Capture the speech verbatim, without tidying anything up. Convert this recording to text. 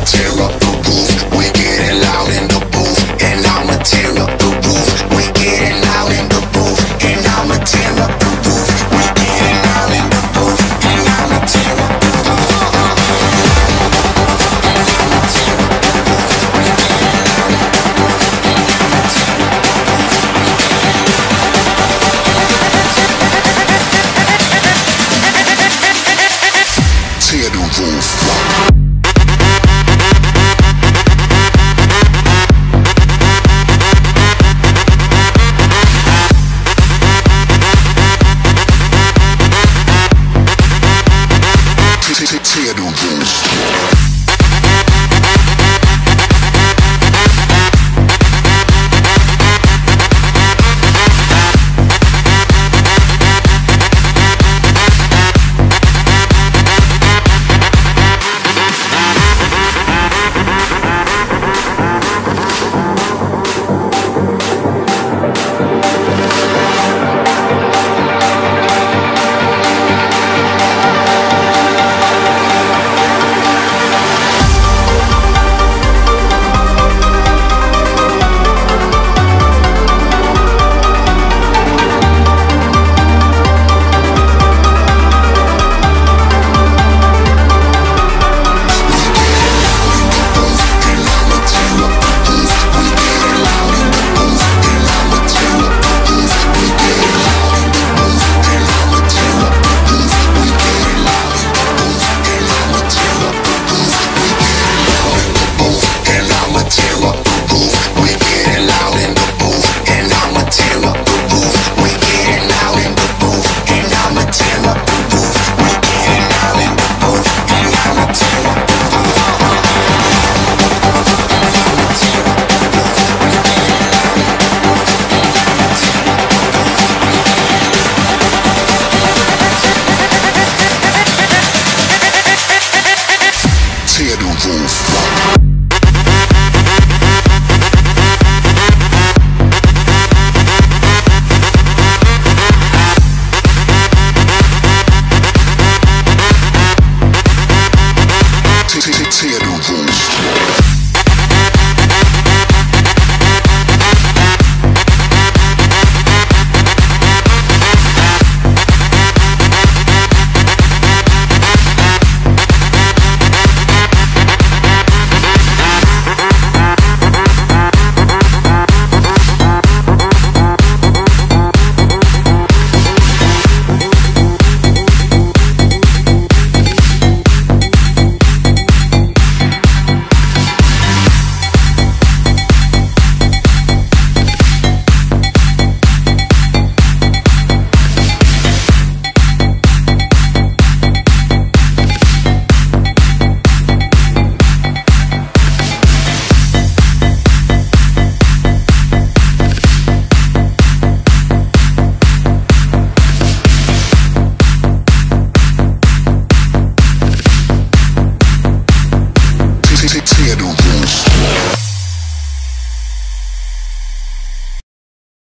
tear up the roof. We getting loud in the booth, and I'ma tear up the roof. We getting loud in the booth, and I'ma tear up the roof. We getting loud in the booth, and I'ma tear up the roof. Tear the roof. Tear the roof.